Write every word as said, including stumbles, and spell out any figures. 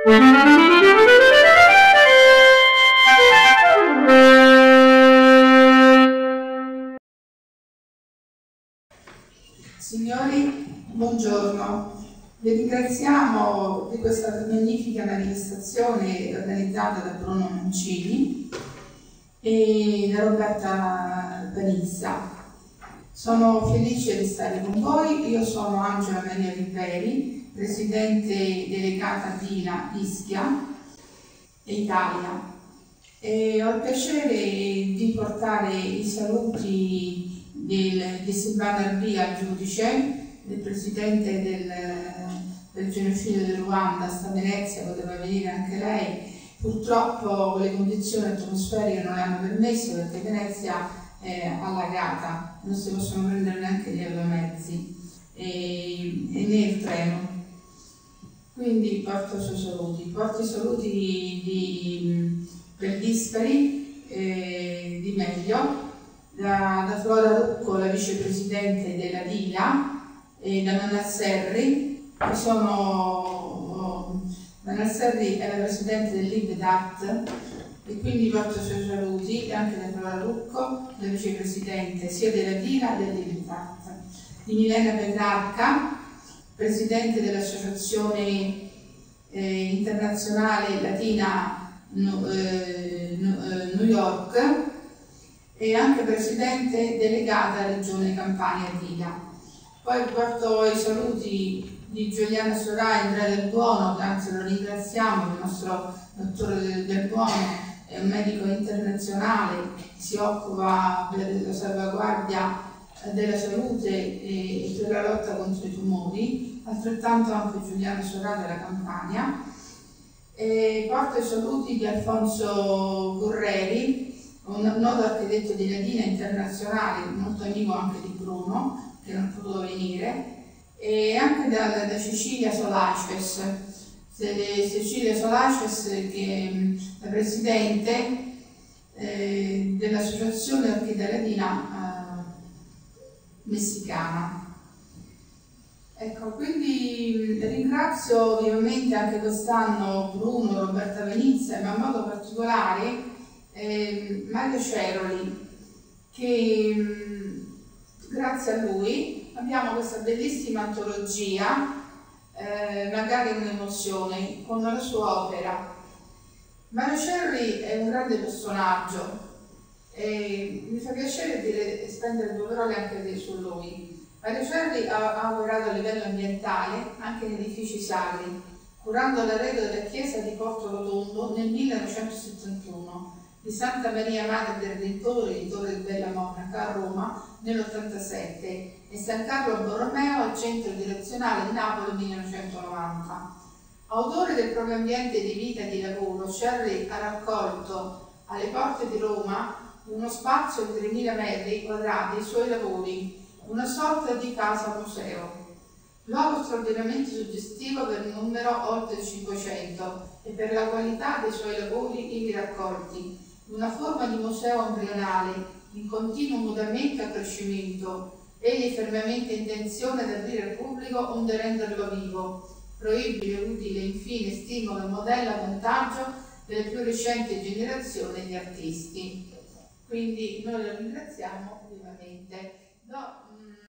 Signori, buongiorno. Vi ringraziamo di questa magnifica manifestazione organizzata da Bruno Mancini e da Roberta Panizza. Sono felice di stare con voi. Io sono Angela Maria Riveri, presidente delegata D I L A Ischia e Italia, e ho il piacere di portare i saluti del, di Silvana Arbia, giudice, del presidente del, del genocidio del Ruanda, sta a Venezia, poteva venire anche lei. Purtroppo le condizioni atmosferiche non l'hanno permesso perché Venezia è allagata, non si possono prendere neanche gli aeromezzi e, e né il treno. Quindi porto i suoi saluti, porto i saluti di, di, per Dispari, eh, di Meglio, da, da Flora Rucco, la vicepresidente della D I L A, e da Nana Serri, che sono, Nana Serri è la presidente dell'I B D A T, e quindi porto i suoi saluti, e anche da Flora Rucco, la vicepresidente sia della D I L A che dell'I B D A T, di Milena Petrarca, presidente dell'Associazione eh, Internazionale Latina no, eh, no, eh, New York, e anche presidente delegata Regione Campania D I L A. Poi porto i saluti di Giuliano Sorà e Andrea Del Buono, che anzi lo ringraziamo, il nostro dottore Del Buono è un medico internazionale che si occupa della salvaguardia della salute e per la lotta contro i tumori, altrettanto anche Giuliano Sorà della Campania. E porto i saluti di Alfonso Gurreri, un noto architetto di Latina internazionale, molto amico anche di Bruno, che non è potuto venire, e anche da, da Cecilia Solaces, Cecilia Solaces, che è la presidente eh, dell'Associazione Orchidea Latina eh, messicana. Ecco, quindi ringrazio vivamente anche quest'anno Bruno, Roberta Panizza, ma in modo particolare eh, Mario Ceroli, che mh, grazie a lui abbiamo questa bellissima antologia, eh, magari un'emozione, con la sua opera. Mario Ceroli è un grande personaggio e mi fa piacere dire, spendere due parole anche su lui. Mario Ceroli ha, ha lavorato a livello ambientale anche in edifici sacri, curando l'arredo della chiesa di Porto Rotondo nel millenovecentosettantuno, di Santa Maria Madre del Redentore di Torre di Bella Monaca a Roma nell'ottantasette e San Carlo Borromeo al Centro Direzionale di Napoli nel millenovecentonovanta. Autore del proprio ambiente di vita e di lavoro, Ceroli ha raccolto alle porte di Roma uno spazio di tremila metri quadrati ai suoi lavori, una sorta di casa museo. Luogo straordinariamente suggestivo per il numero oltre cinquecento e per la qualità dei suoi lavori ivi raccolti, una forma di museo embrionale in continuo mutamento e accrescimento. Egli è fermamente in intenzione di aprire al pubblico onde renderlo vivo, fruibile, utile, infine stimola e modella a vantaggio delle più recenti generazioni di artisti. Quindi noi lo ringraziamo vivamente. No,